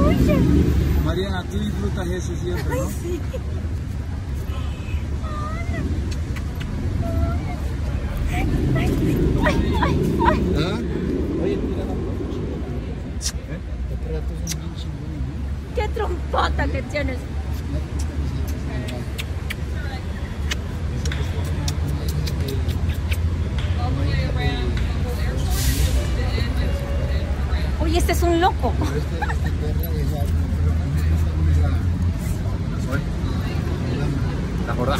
Mariana, tú disfrutas eso siempre, ¿no? Sí. ¿Ah? Oye, mira la Los perros son bien chingones, ¿no? ¡Qué trompota que tienes! Oye, este es un loco. Este perro es la jornada.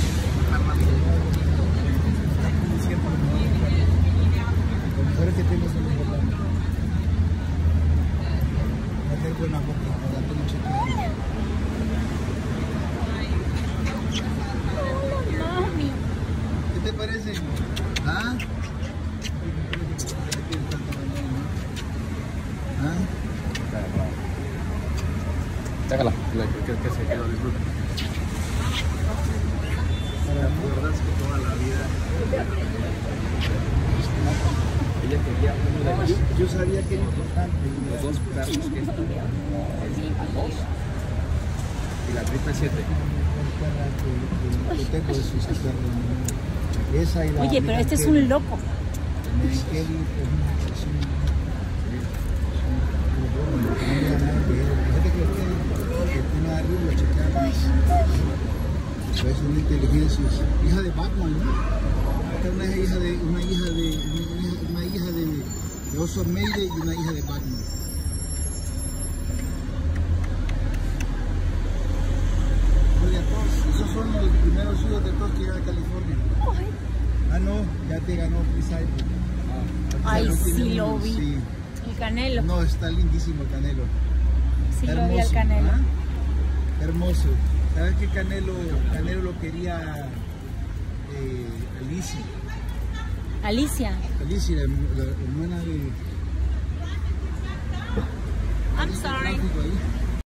Lo mejor que tengo es el importante. Hacer buena foto, darte mucho tiempo. Mami. ¿Qué te parece? ¿Ah? Sácala, que se lo disfrute. La verdad es que toda la vida ella quería. Yo sabía que era importante los dos perros que están. El 2 y la triple 7. Yo tengo esos perros. Esa y la. Oye, pero este es un loco. Es una inteligencia, hija de Batman, ¿no? Esta es una hija de Oso Meire y una hija de Batman. Oye, todos, esos son los primeros hijos de todos que llegan a California. Ah, no, ya te ganó Freeside. Ay, sí lo vi. Sí. El Canelo. No, está lindísimo el Canelo. Sí Hermoso, lo vi al Canelo. ¿ah? Hermoso. ¿Sabes qué Canelo lo quería Alicia? Alicia. Alicia, la hermana de... I'm sorry.